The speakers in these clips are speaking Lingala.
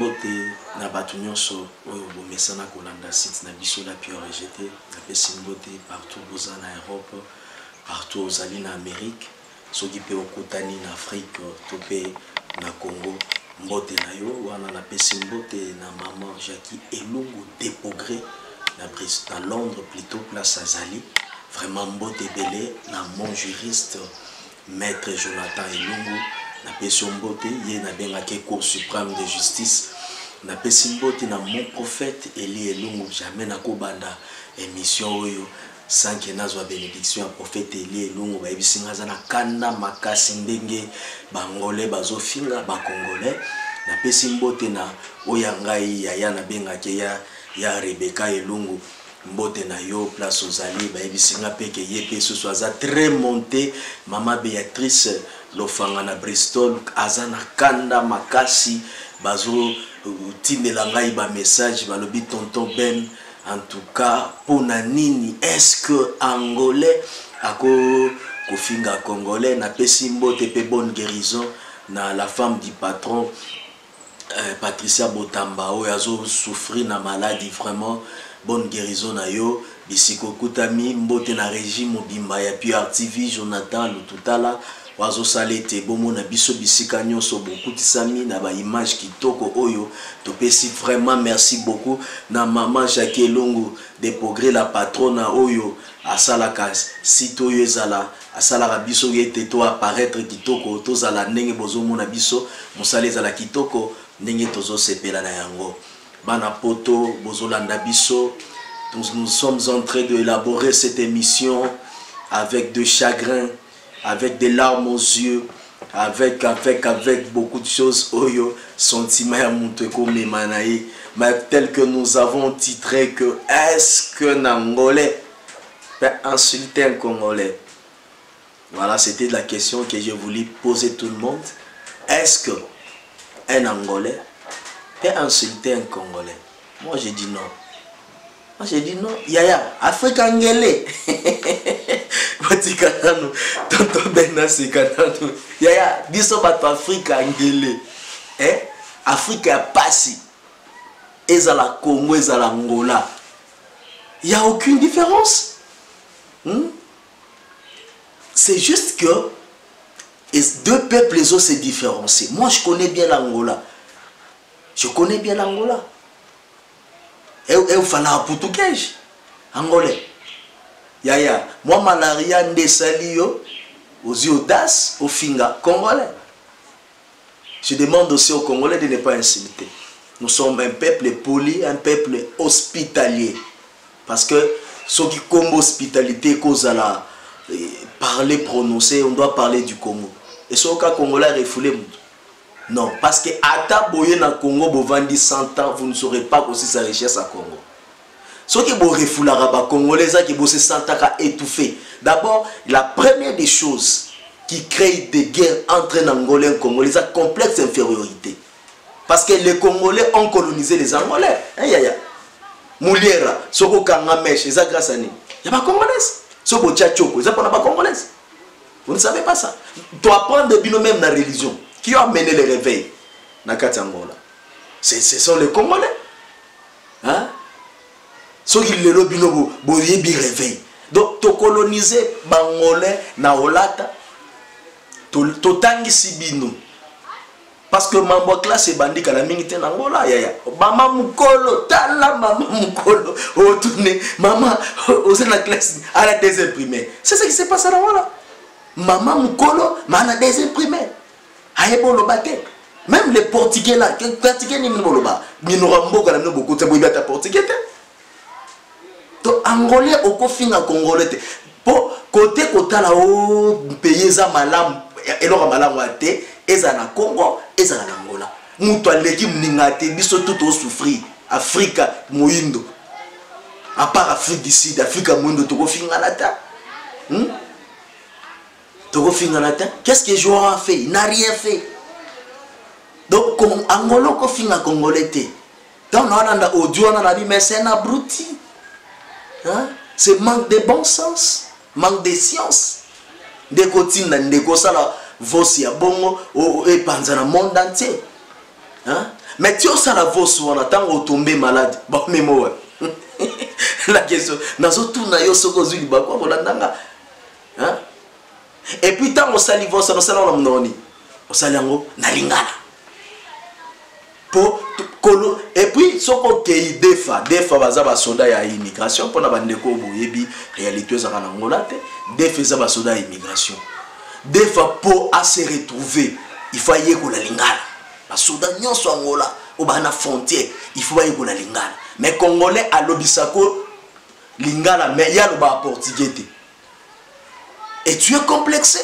mbote na batu nyonso oyo bomesana kolanda site na biso la pure rejeté na pesi mbote partout boza na Europe partout ozali na Amérique soki pe okutani na Afrique to pe na Congo mbote na yo wana na pesi mbote na maman Jackie Elungu Depogré na Londres plutôt place azali vraiment mbote belé na mon juriste maître Jonathan Elungu na pesi mbote ye na bengaki Cour suprême de justice na pesi mbote na mon prophète Eli Elungu jamais na kobanda émission oyo sans que nazwa bénédiction ya prophète Eli Elungu ba ebisinga za na kanda makasi ndenge bangolais bazofinga ba congolais na pesi mbote na oya ngai ya na bengaki ya Rebecca Elungu mbote na yo place ozali ba ebisinga peke ye pe ce soit za très monté maman Béatrice lofanga na Bristol azana kanda makasi bazo tindela ngai ba message balobi tonton Ben en tout cas pona nini est-ce que angolais ako kofinga congolais na pesi mbote pe bonne guérison na la femme du patron Patricia Botamba oyo azo souffrir na maladie vraiment bonne guérison na yo bisiko kutami mbote na régime mobimba ya puis RTV Jonathan Lututala wazo salete bomo na biso bisika nyonso bokutisami na ba image kitoko oyo topesi vraiment merci beaucoup na maman Jackie Elungu Depogré la patronne oyo asalaka site oyo ezala asalaka biso yete to apparaître kitoko tozala ndenge bozomo na biso mosala ezala kitoko ndenge tozo sepela na yango bana poto bozolanda biso nous sommes en train de élaborer cette émission avec de chagrin avec des larmes aux yeux, avec beaucoup de choses, oyo, sentiments à Monteko Memanaï, mais tel que nous avons titré que est-ce que Nangolais peut insulter un Congolais? Voilà, c'était la question que je voulais poser tout le monde. Est-ce que un Angolais peut insulter un Congolais? Moi, j'ai dit non. Moi, j'ai dit non. Yaya, Afrique Angélé. Vaticanano, tonton Bena Sekanano. Yaya, biso bato Afrique Angélé. Afrique a passé. Ezala Congo, ezala Angola. Il n'y a aucune différence. C'est juste que les deux peuples, les autres, c'est différencié. Moi, je connais bien l'Angola. Je connais bien l'Angola. Et il fallait un portugais, angolais. Yaya, moi, malaria, ndesalio, aux audaces, aux finga, congolais. Je demande aussi aux Congolais de ne pas insulter. Nous sommes un peuple poli, un peuple hospitalier. Parce que ceux qui comme hospitalité, cause à la parler, prononcer, on doit parler du Congo. Et ce cas Congolais refoulé. Non, parce que à boye na Congo, vous vendez 100 ans, vous ne saurez pas aussi sa richesse à Congo. Ce qui est refoulé à Congolais, qui bossent 100 ans à étouffer. D'abord, la première des choses qui crée des guerres entre les Angolais et les Congolais, c'est la complexe infériorité. Parce que les Congolais ont colonisé les Angolais. Mouliera, Soko Kangamesh, c'est grâce à nous. Il n'y a pas de Congolais. Soko Tchatchoko, c'est pas Congolais. Vous ne savez pas ça. Tu apprends de bino même dans la religion. Qui a mené les réveils dans Angola? Ce sont les Congolais. Hein? Ceux qui les bino boyebi réveil. Donc, tu colonises Bangolais na Olata. Tu tangi sibino. Parce que mambo classe bandi kala mingi ten Angola yaya. Mama mukolo, tala mama mukolo. Oh tourner, maman aux la classe à la deuxième primaire. C'est ce qui s'est passé à Angola. Maman mukolo, mana deuxième primaire. Même les Portugais là, les Portugais ni moloba, minorambo kana no beaucoup tebo ibata Portugais. To Angolais okofinga Congolais. Po côté kotala o pays za malam eloko malamu ate eza na Congo, eza na Angola. Mutu aleki mningate biso tout au souffrir. Afrique moindo. À part Afrique du Sud, Afrique moindo to kofinga lata. Qu'est-ce que Joran a fait? Il n'a rien fait. Donc, comme Angola ko finga Congolais. Donc, on a audio, on a dit, mais c'est un abruti. Hein? C'est manque de bon sens, manque de science. Des cotines, des cosala, vosia bongo, et dans le monde entier. Hein? Mais tu as la voix souvent, tant qu'on tombe malade. Bon, mais moi, la question, nazo tourna yo soko zuli bakwa bolandanga. Hein? Et puis tant on sali voix, on sali on noni. On sali ngo na lingala. Pour kolo et puis soko kei defa baza ba soda ya immigration pour na bandeko boyebi réalité za kana ngola te. Defa za ba soda ya immigration. Defa pour à se retrouver, il faut y ko la lingala. Ba soda nyonso ngola au bana frontière, il faut y ko la lingala. Mais Congolais à l'obisako lingala mais ya le ba portugais. Et tu es complexé.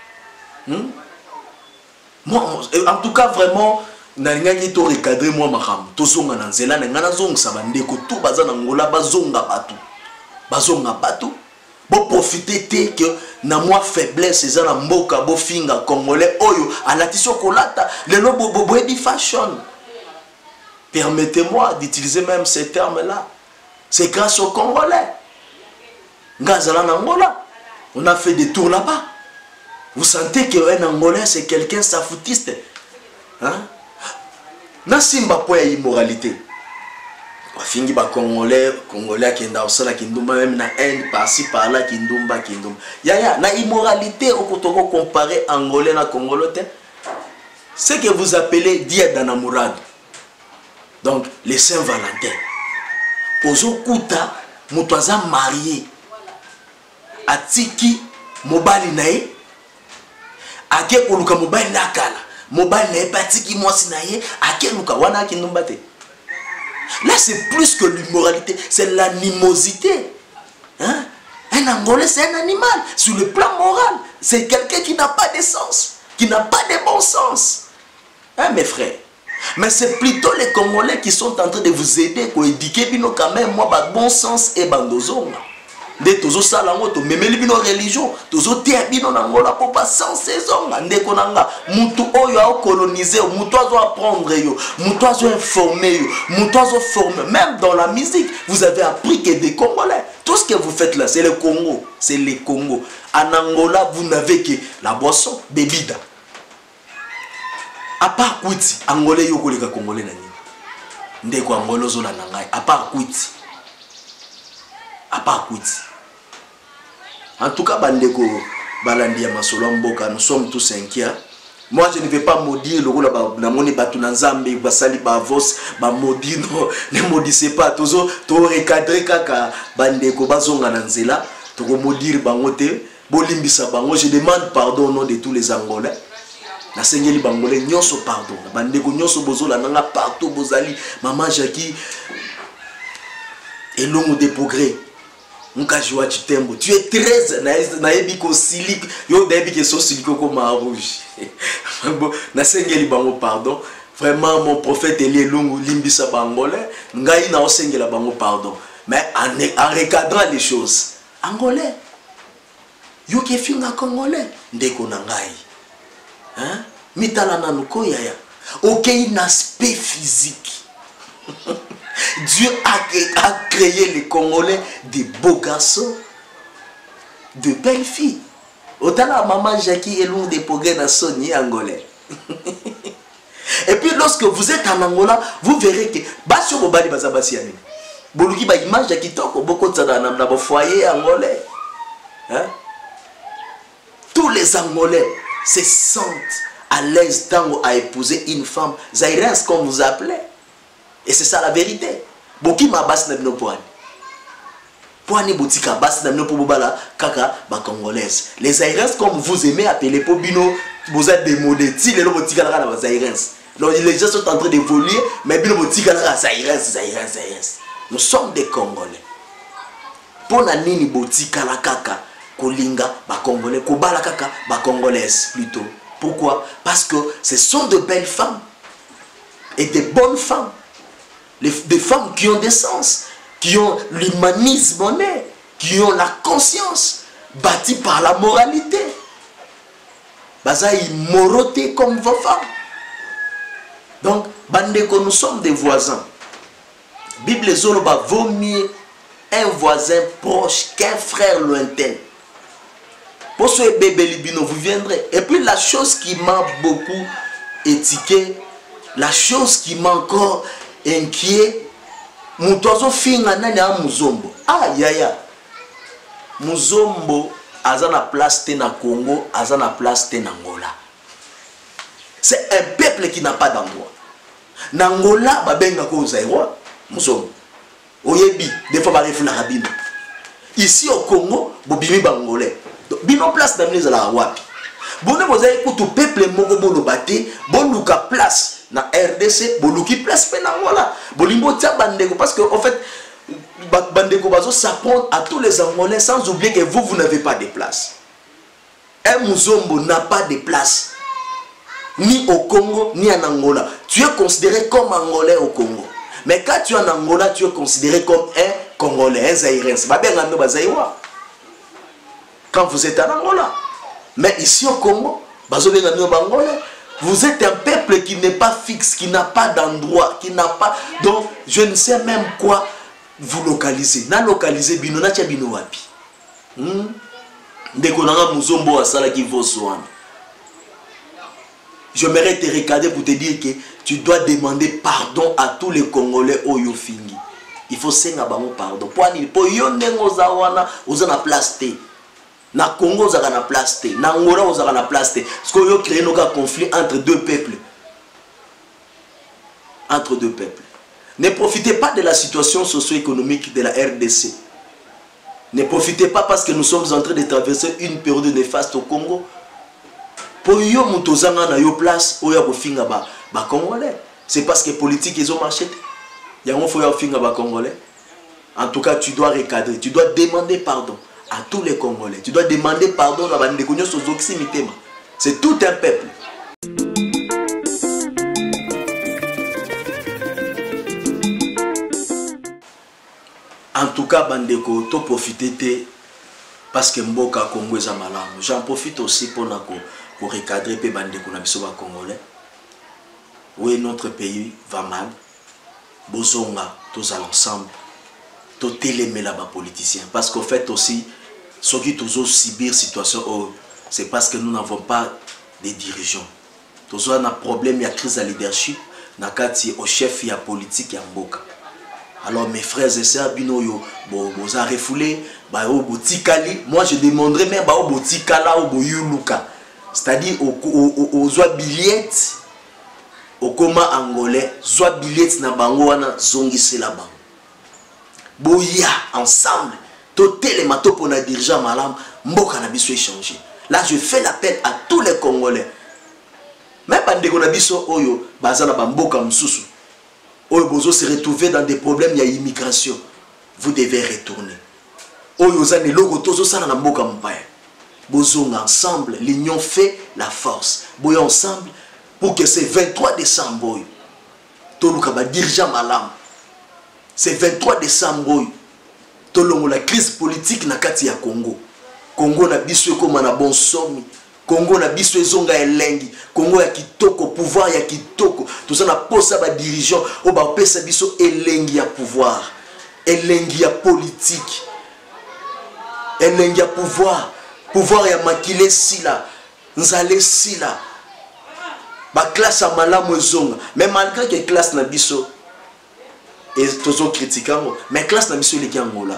Moi, en tout cas vraiment nalinga to recadrer moi makam to zonga na nzela na ngana zonga sabandeko to baza na ngola bazonga batu bo profiter te que na moi faiblesse eza na mboka bo finga congolais oyo alatiso kolata lelo bo fashion. Permettez-moi d'utiliser même ces termes-là. C'est grâce aux Congolais. Ngazala Angola, on a fait des tours là-bas. Vous sentez qu'un Angolais, c'est quelqu'un safoutiste. Hein? Nasimba po ya immoralité. Wafingi ba Congolais qui nda osala kindumba même na Inde par-ci par-là kindumba. Ya na immoralité au kotoko comparer Angolais na Congolais. Ce que vous appelez Dia Danamurad. Donc, les Saint-Valentin. Ozo kuta, mutwaza marié. Atiki, mobali nae. Ake koluka mobali nakala. Mobali nae, patiki mwasi nae. Ake luka, wana ki numbate. Là, c'est plus que l'immoralité. C'est l'animosité. Hein? Un Angolais, c'est un animal. Sur le plan moral, c'est quelqu'un qui n'a pas de sens. Qui n'a pas de bon sens. Hein, mes frères? Mais c'est plutôt les Congolais qui sont en train de vous aider pour éduquer bino quand même moi ba bon sens et bandozonga. De tozo salango to memeli bino religion, tozo te bino na ngola pour pas sans saison ndeko nanga mutu oyo a coloniser, mutu azo apprendre yo, mutu azo informer yo, mutu azo former même dans la musique, vous avez appris que des Congolais. Tout ce que vous faites là, c'est le Congo, c'est les Congo. En Angola, vous n'avez que la boisson bebida. À part Kouiti, Angolais yoko les Congolais nani. Ndeko Angolo zola nangai. À part Kouiti. À part Kouiti. En tout cas, bandeko balandi ya masolo mboka, nous sommes tous inquiets. Moi, je ne vais pas maudire le rôle na moni batu na nzambe basali ba vos ba maudire non, ne maudissez pas tozo to recadrer kaka bandeko bazonga na nzela, to maudire bango te, bolimbisa bango. Je demande pardon au nom de tous les Angolais. Na sengeli bangolais nyonso pardon bandeko nyonso bozola nanga partout bozali maman Jackie et longo de progrès muka joa chitembo tu es très na ebiko silique yo da ebiko so silico comme rouge na sengeli bango pardon vraiment mon prophète Elie longo limbisa bangolais ngai na osengela bango pardon mais en recadrant les choses angolais yo ke finga congolais ndeko na ngai. Hein? Mitala nanuko yaya. Ok, un aspect physique. Dieu a créé les Congolais de beaux garçons, de belles filles. Autant la maman Jackie est loin des progrès dans son angolais. Et puis lorsque vous êtes en Angola, vous verrez que Basio Bobali Bazabasi Yami. Boluki ba image Jackie Toko, beaucoup de ça dans le foyer angolais. Hein? Tous les Angolais se sentent à l'aise tant à épouser une femme zaïrense comme vous appelez. Et c'est ça la vérité. Boki ma basse na bino poani. Poani botika basse na bino pobala kaka ba congolaise. Les zaïrenses comme vous aimez appeler pobino, vous êtes démodés. Si les botika la ba zaïrense. Donc les gens sont en train d'évoluer, mais bino botika la zaïrense. Nous sommes des Congolais. Pona nini botika la kaka kolinga ba congolais kobala kaka ba congolaise plutôt. Pourquoi? Parce que ce sont de belles femmes et de bonnes femmes, des femmes qui ont des sens, qui ont l'humanisme honnête, qui ont la conscience bâtie par la moralité. Bazaï moroté comme vos femmes. Donc bandeko, nous sommes des voisins. Bible Zoloba vaut mieux un voisin proche qu'un frère lointain. Pour ce bébé libino, vous viendrez. Et puis la chose qui m'a beaucoup étiqué, la chose qui m'a encore inquiet, Moutozo finga nani a Muzombo. Ah, yaya. Muzombo, azana place te na Congo, azana place te na Angola. C'est un peuple qui n'a pas d'endroit. Nangola, babenga ko Zaïrois, Muzombo. Oyebi, des fois, ba refuna rabino. Ici au Congo, bobimi bangolais. Bino place d'amener à la wapi. Bonne vous avez écouté peuple moko bolo baté, boluka place na RDC, boluki place pe na Angola. Bolimbo tia bandeko parce que en fait bandeko bazo s'apprendre à tous les Angolais sans oublier que vous n'avez pas de place. Un Muzombo n'a pas de place ni au Congo ni en Angola. Tu es considéré comme Angolais au Congo. Mais quand tu es en Angola, tu es considéré comme un Congolais, un Zaïrien. C'est pas bien un Zaïrois. Quand vous êtes en Angola. Mais ici au Congo, vous êtes un peuple qui n'est pas fixe, qui n'a pas d'endroit, qui n'a pas... Donc, je ne sais même quoi vous localiser. Na localiser bino na tia bino wapi. Ndeko nanga Muzombo asala ki voswana. J'aimerais te regarder pour te dire que tu dois demander pardon à tous les Congolais oyo fingi. Il faut senga bango pardon. Po yo ndengo za wana ozana place te. Na Congo ozaka na place te. Na Angola ozaka na place te. Parce que yo créé un conflit entre deux peuples. Entre deux peuples. Ne profitez pas de la situation socio-économique de la RDC. Ne profitez pas parce que nous sommes en train de traverser une période néfaste au Congo. Pour yo mutozanga na yo place oya ko finga ba Congolais. C'est parce que politique ils ont marché. Yango faut yo finga ba Congolais. En tout cas, tu dois recadrer, tu dois demander pardon à tous les Congolais. Tu dois demander pardon à bande konyo so zoximitema. C'est tout un peuple. En tout cas, bandeko, to profiter parce que mboka Congo est malamu. J'en profite aussi pour recadrer pe bandeko na biso ba Congolais. Oui, notre pays va mal. Bozonga, tous à l'ensemble. Tous télémé là-bas politiciens. Parce qu'en fait aussi, ceux qui tous subir situation, c'est parce que nous n'avons pas de dirigeants. Tous on a problème, il y a crise de leadership. Nakati au chef, il y a politique, il y a mboka. Alors mes frères et sœurs, binoyo, vous avez refoulé, moi je demanderais même au botikala au boyuluka. C'est-à-dire aux billets, au coma angolais, soit billets na bango wana zongi c'est là-bas. Boya ensemble, toté les matos pour na dirigeant malam, mboka na biso échanger. Là je fais l'appel à tous les Congolais. Même bandeko na biso oyo bazana ba mboka msusu. Oyo bozo se retrouver dans des problèmes, il y a immigration. Vous devez retourner. Oyo zane logo tozo sana na mboka mpaya. Bozo ensemble, l'union fait la force. Boya ensemble pour que ce 23 décembre toluka ba dirigeant malam. C'est 23 décembre tolongo la crise politique na kati ya Congo. Congo na biso comme na bon somme. Congo na biso ezonga elengi. Congo ya kitoko pouvoir ya kitoko. Tout ça na posa ba dirigeant o ba pesa biso elengi ya pouvoir. Elengi ya politique. Elengi ya pouvoir. Pouvoir ya makile sila. Nzale sila. Ba classe à malamu ezonga. Mais malgré que classe na biso et toujours critiquant, mais classe na biso eleki Angola.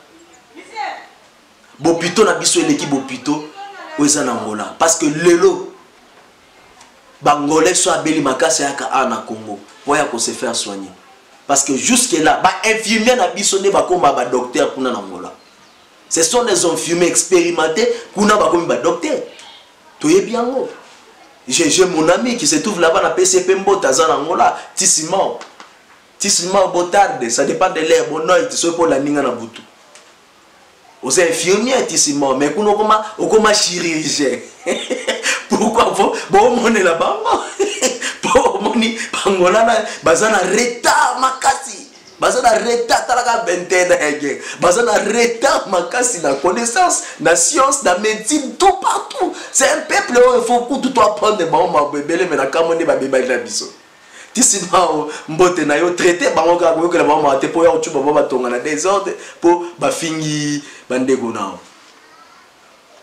Bopito na biso eleki bopito oza na Angola parce que lelo bangolais soit beli makasi yaka na Congo pour ya se faire soigner parce que jusque là ba infirmier na biso ne ba koma ba docteur kuna na Angola. Ce sont des infirmiers expérimentés kuna ba komi ba docteur. Toye bien ngo. J'ai mon ami qui se trouve là-bas na PCP Mbota za Angola, Tissimo. Tissimo Botarde, ça dépend de l'air bon oeil, tu sais pour la ninga na butu. Aux infirmiers Tissimo, mais kuno koma chirurgien. Pourquoi bon mon est là-bas? Pour moni Angola na bazana retard makasi. Bazana retard talaka bentena hege. Bazana retard makasi na connaissance, na science, na médecine, tout partout. C'est un peuple où il faut que tout apprendre bon ma bébé mais na kamone ba bébé la biso. Tissima mbote na yo traité bango ka ko la mama te po ya uchuba baba tonga na désordre po ba fingi bandego nao.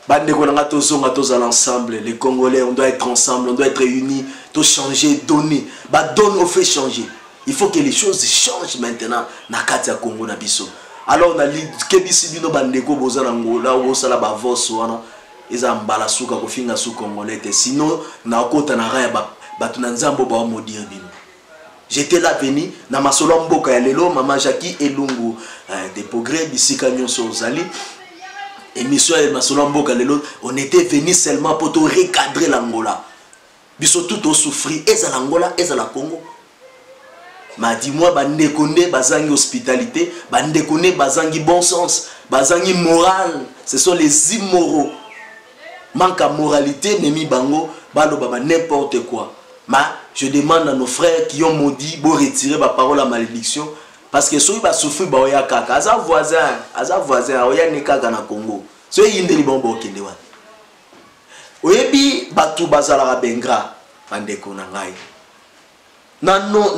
L'ensemble, les Congolais, on doit être ensemble, on doit être unis, tout changer, donner. Donne au fait changer. Il faut que les choses changent maintenant. Nakatia Congo Nabiso. Alors on a dit que bisi bino bandeko boza Angola ou sala ba voso wana eza mbala suka ko finga su congolais sinon na kota na raya ba tunanzambo ba modir bino. J'étais là venu na masolo mboka ya lelo maman Jackie Elungu de progrès bisika nyonso ozali émission ya masolo mboka lelo on était venu seulement pour te recadrer l'Angola. Biso tout au souffrir eza l'Angola eza la Congo. Ma dis-moi, bandekone bazangi hospitalité, bandekone bazangi bon sens, bazangi moral. Ce sont les immoraux. Manque à moralité, nemi bango, balo baba n'importe quoi. Mais je demande à nos frères qui ont maudit, bon retirer ma parole à malédiction. Parce que ceux qui va souffrir, bah oya kaka, aza voisin, oya ne kaka na Congo. Ceux qui indeli bombo kende wan. Oyebi batu bazala bengra, bandeko na ngai. Na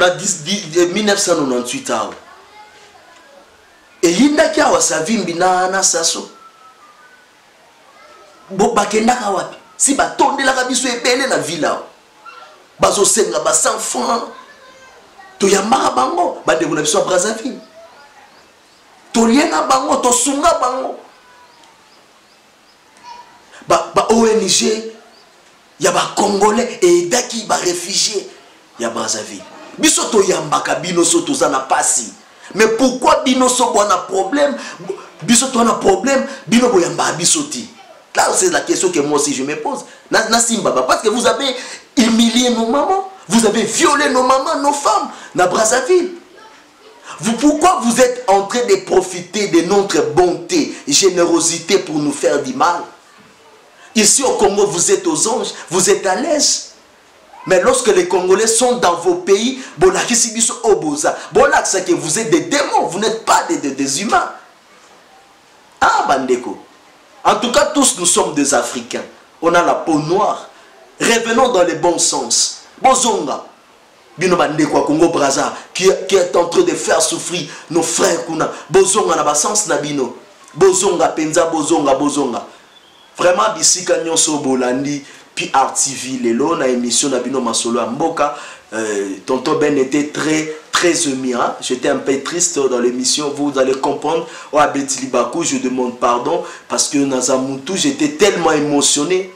1998 awa eyindaki awa savimbi na saso bakendaka wapi si batondelaka biso ebele na ville awa bazosenga ba 100 francs toyambaka bango bandeko na biso ya Brazzaville tolienga bango tosunga bango ba ONG ya ba Congolais eyedaki ba réfugiés ya Brazzaville. Biso to yambaka bino so toza na pasi. Mais pourquoi bino so bona problème? Biso to na problème, bino bo yamba biso ti. Là c'est la question que moi aussi je me pose. Na simba parce que vous avez humilié nos mamans, vous avez violé nos mamans, nos femmes na Brazzaville. Pourquoi vous êtes en train de profiter de notre bonté, générosité pour nous faire du mal? Ici au Congo, vous êtes aux anges, vous êtes à l'aise. Mais lorsque les Congolais sont dans vos pays, que vous êtes des démons, vous n'êtes pas des humains. Ah, Bandeko. En tout cas, tous nous sommes des Africains. On a la peau noire. Revenons dans le bon sens. Bozonga. Bino Bandeko Congo Brazza, qui est en train de faire souffrir nos frères. Bozonga na sens na bino. Bozonga, penza, bozonga. Vraiment, bisika nyonso bolandi. Puis RTV lelo na émission na bino masolo à Mboka tonton Ben était très ému hein? J'étais un peu triste dans l'émission, vous allez comprendre. Oh Abeti Libakou, je demande pardon parce que Nazamutu j'étais tellement émotionné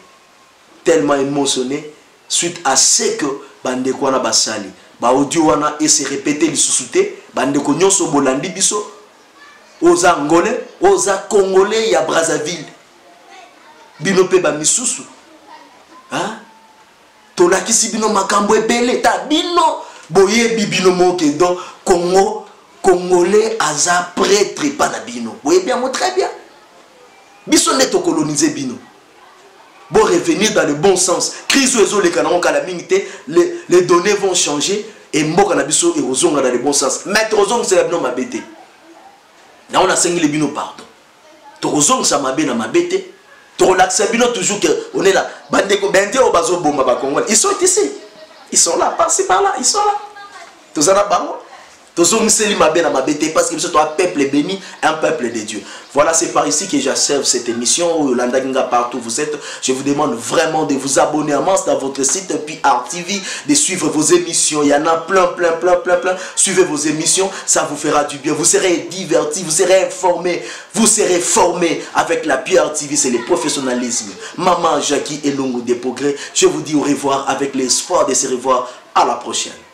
suite à ce que bandeko wana basali ba audio wana et se répéter li susute bandeko nyonso bolandi biso oza Angolais oza Congolais ya Brazzaville bino pe ba misusu. Hein? Tolakisi bino makambo ebele ta bino boye bibino moke donc Congo Congolais aza prêtre pas na bino. Boye bien moi très bien. Biso neto coloniser bino. Bon revenir dans le bon sens. Crise ozo le kanamo calamité, les données vont changer et mboka na biso et ozonga dans le bon sens. Maître ozonga c'est la bino mabete. Na on a sengi le bino pardon. To ozonga ça mabe na mabete. Toujours que on est là. Ils sont ici. Ils sont là, par-ci, par-là. Ils sont là. Tous en bango. Tous en parce que c'est un peuple béni, un peuple de Dieu. Voilà, c'est par ici que j'achève cette émission. Partout vous êtes. Je vous demande vraiment de vous abonner à Mans dans votre site puis RTV, de suivre vos émissions. Il y en a plein. Suivez vos émissions, ça vous fera du bien. Vous serez divertis, vous serez informés, vous serez formés avec la PRTV, c'est le professionnalisme. Maman Jackie Elungu de Progrès. Je vous dis au revoir avec l'espoir de se revoir à la prochaine.